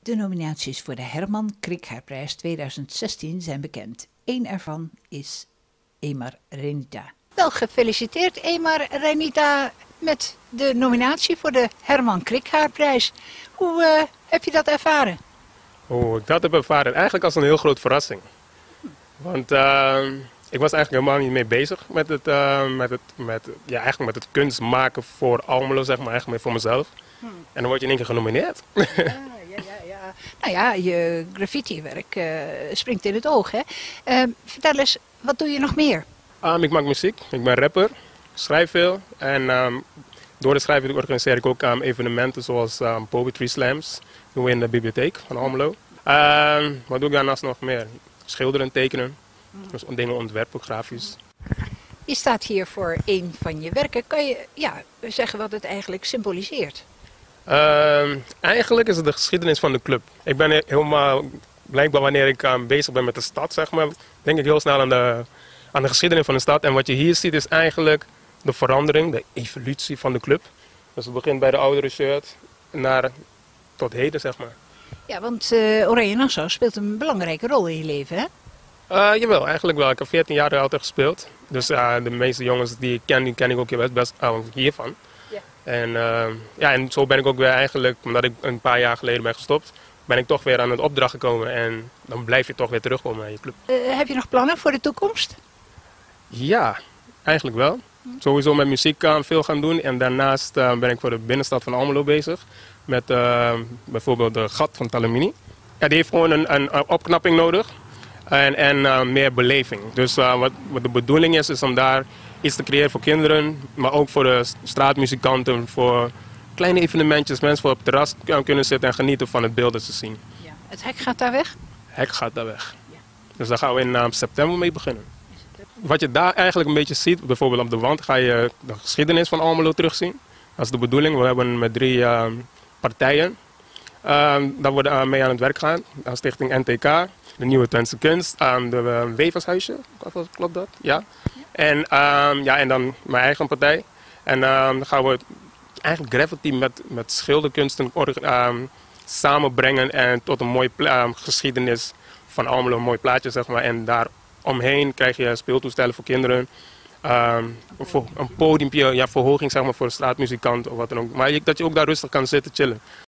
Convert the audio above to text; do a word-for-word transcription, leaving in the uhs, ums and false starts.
De nominaties voor de Herman Krikhaarprijs tweeduizend zestien zijn bekend. Eén ervan is Emar Renita. Wel gefeliciteerd Emar Renita met de nominatie voor de Herman Krikhaarprijs. Hoe uh, heb je dat ervaren? Hoe ik dat heb ervaren? Eigenlijk als een heel groot verrassing. Want uh, ik was eigenlijk helemaal niet mee bezig met het, uh, met het, met, ja, eigenlijk met het kunst maken voor Almelo, zeg maar, eigenlijk meer voor mezelf. Hmm. En dan word je in één keer genomineerd. Ja, ja, ja, ja. Nou ja, je graffiti-werk uh, springt in het oog, hè? Uh, vertel eens, wat doe je nog meer? Um, ik maak muziek, ik ben rapper, schrijf veel. En um, door de schrijven organiseer ik ook um, evenementen zoals um, poetry slams. Doen we in de bibliotheek van Almelo. Uh, wat doe ik daarnaast nog meer? Schilderen, tekenen, dus dingen ontwerpen, grafisch. Je staat hier voor een van je werken. Kan je ja, zeggen wat het eigenlijk symboliseert? Uh, eigenlijk is het de geschiedenis van de club. Ik ben helemaal, blijkbaar wanneer ik uh, bezig ben met de stad, zeg maar, denk ik heel snel aan de, aan de geschiedenis van de stad. En wat je hier ziet is eigenlijk de verandering, de evolutie van de club. Dus het begint bij de oudere shirt naar tot heden, zeg maar. Ja, want uh, Oranje Nassau speelt een belangrijke rol in je leven, hè? Uh, jawel, eigenlijk wel. Ik heb veertien jaar altijd gespeeld. Dus uh, de meeste jongens die ik ken, die ken ik ook best, best uh, hiervan. Yeah. En, uh, ja, en zo ben ik ook weer eigenlijk, omdat ik een paar jaar geleden ben gestopt, ben ik toch weer aan het opdracht gekomen. En dan blijf je toch weer terugkomen naar je club. Uh, heb je nog plannen voor de toekomst? Ja, eigenlijk wel. Hm. Sowieso met muziek uh, veel gaan doen. En daarnaast uh, ben ik voor de binnenstad van Almelo bezig. Met uh, bijvoorbeeld de gat van Talamini. Ja, die heeft gewoon een, een opknapping nodig. En, en uh, meer beleving. Dus uh, wat, wat de bedoeling is, is om daar iets te creëren voor kinderen. Maar ook voor de straatmuzikanten. Voor kleine evenementjes. Mensen voor op het terras kunnen zitten en genieten van het beeld dat ze zien. Ja. Het hek gaat daar weg? Het hek gaat daar weg. Ja. Dus daar gaan we in uh, september mee beginnen. Wat je daar eigenlijk een beetje ziet, bijvoorbeeld op de wand, ga je de geschiedenis van Almelo terugzien. Dat is de bedoeling. We hebben met drie uh, partijen. Uh, daar worden uh, mee aan het werk gaan. De Stichting N T K, de Nieuwe Twentse Kunst, uh, de uh, Wevershuisje, klopt dat? Ja. En, uh, ja, en dan mijn eigen partij. En uh, dan gaan we eigenlijk graffiti met, met schilderkunsten uh, samenbrengen en tot een mooie uh, geschiedenis van Almelo, een mooi plaatje, zeg maar. En daar omheen krijg je speeltoestellen voor kinderen. Um, een, een podiumpje, ja, verhoging zeg maar, voor een straatmuzikant of wat dan ook. Maar je, dat je ook daar rustig kan zitten chillen.